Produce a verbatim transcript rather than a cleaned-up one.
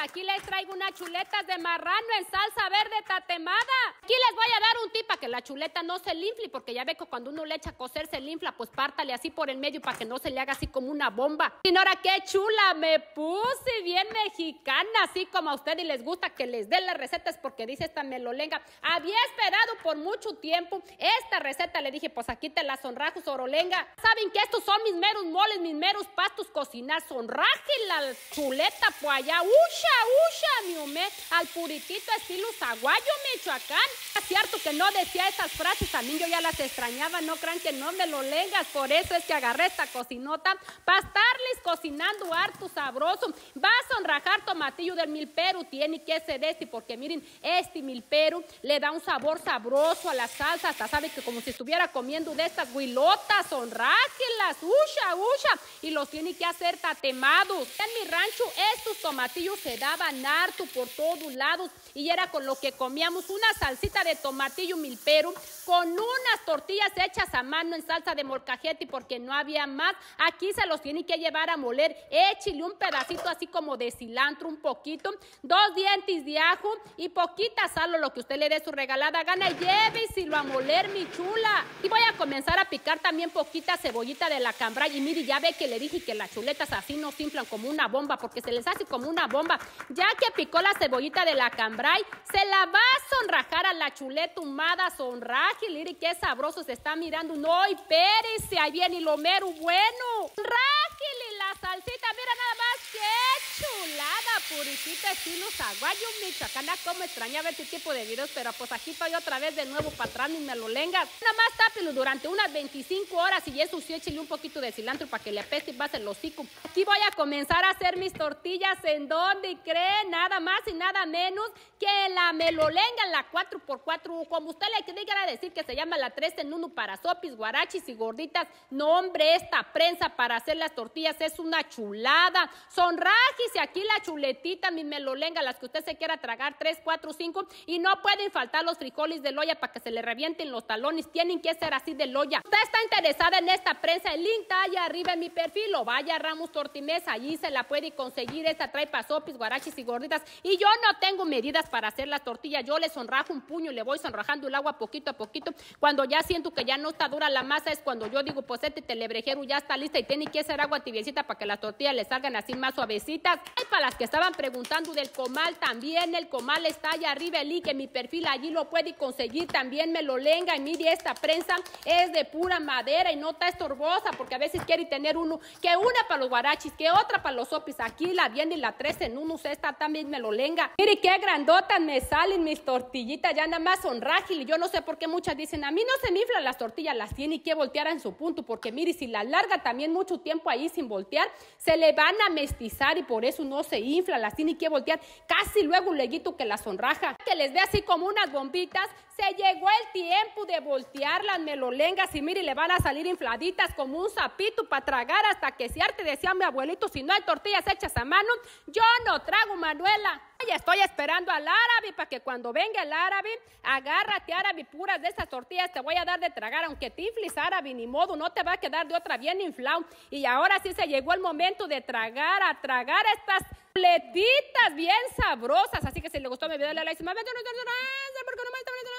aquí les traigo unas chuletas de marrano en salsa verde tatemada. Aquí les voy a dar un tip para que la chuleta no se le infle, porque ya ve que cuando uno le echa a cocer se le infla, pues pártale así por el medio para que no se le haga así como una bomba. Señora, qué chula me puse, bien mexicana, así como a ustedes les gusta que les den las recetas, porque dice esta melolenga, había esperado por mucho tiempo esta receta, le dije, pues aquí te la sonrajo, Sorolenga. Saben que estos son mis meros moles, mis meros pastos cocinar, sonraje la chuleta pues allá, usha, usha, mi humé, al puritito estilo zaguayo, Michoacán. Es cierto que no decía esas frases, a mí yo ya las extrañaba, no crean que no me lo lengas, por eso es que agarré esta cocinota para estarles cocinando harto sabroso. Va a sonrajar tomatillo del milperu, tiene que ser este, porque miren, este milperu le da un sabor sabroso a la salsa, hasta sabe que como si estuviera comiendo de estas huilotas, sonrájelas, usha, usha, y los tiene que hacer tatemados. En mi rancho estos tomatillos se daban harto por todos lados y era con lo que comíamos una salsita de tomatillo milperu con unas tortillas hechas a mano en salsa de molcajete, porque no había más. Aquí se los tiene que llevar a moler, échale un pedacito así como de cilantro, un poquito, dos dientes de ajo y poquita sal o lo que usted le dé su regalada gana, lléveselo a moler, mi chula. Y voy a comenzar a picar también poquita cebollita de la cambray, y mire, ya ve que le dije que las chuletas así no se inflan como una bomba, porque se les hace como una bomba. Ya que picó la cebollita de la cambray, se la va a sonrajar a la chuleta humada, sonraje, mire qué sabroso se está mirando. No, y pérese, ahí viene lo mero bueno. Rájele la salsita, mira nada más, qué chulada, puritita estilo zaguayo, Michoacana. Como extrañaba este tipo de videos, pero pues aquí estoy otra vez de nuevo para atrás, ni me lo lengas. Nada más tápelo durante unas veinticinco horas y eso sí, échele un poquito de cilantro para que le apeste y pase el hocico. Aquí voy a comenzar a hacer mis tortillas, ¿en dónde creen? Nada más y nada menos que la melolenga, la cuatro por cuatro, como usted le quiera decir, que se llama la tres en uno para sopis, guarachis y gorditas. No, hombre, esta prensa para hacer las tortillas es una chulada. Sonrájese aquí la chuletita, mi melolenga, las que usted se quiera tragar, tres, cuatro, cinco, y no pueden faltar los frijoles de loya para que se le revienten los talones, tienen que ser así de loya. Usted está interesada en esta prensa, el link está allá arriba en mi perfil, o vaya a Ramos Tortimesa, allí se la puede conseguir. Esta trae pasopis, guarachis y gorditas, y yo no tengo medidas para hacer las tortillas, yo le sonrajo un puño, le voy sonrajando el agua poquito a poquito. Cuando ya siento que ya no está dura la masa es cuando yo digo, pues este telebrejero ya está lista y tiene que hacer agua tibiecita para que las tortillas le salgan así más suavecitas. Y para las que estaban preguntando del comal, también el comal está allá arriba, el link en mi perfil, allí lo puede conseguir, también me lo lenga. Y mire, esta prensa es de pura madera y no está estorbosa, porque a veces quiere tener uno, que una para los guarachis, que otra para los sopis. Aquí la viene y la tres en uno, esta también me lo lenga. Mire qué grandotas me salen mis tortillitas, ya nada más son rágiles. Yo no sé por qué muchas dicen, a mí no se me inflan las tortillas, las tiene que voltear en su punto, porque mire, si la larga también mucho tiempo ahí sin voltear, se le van a mestizar y por eso no se infla, las tiene que voltear casi luego leguito que la sonraja. Que les ve así como unas bombitas, se llegó el tiempo de voltear las melolengas y mire, le van a salir infladitas como un sapito para tragar hasta que se arte, decía mi abuelito, si no hay tortillas hechas a mano, yo no trago, Manuela. Ya estoy esperando al árabe para que cuando venga el árabe, agárrate, árabe, puras de esas tortillas te voy a dar de tragar, aunque te infles, árabe, ni modo, no te va a quedar de otra, bien inflado. Y ahora sí se llegó el momento de tragar, a tragar estas pletitas bien sabrosas. Así que si le gustó mi video, dale like, si me porque no me está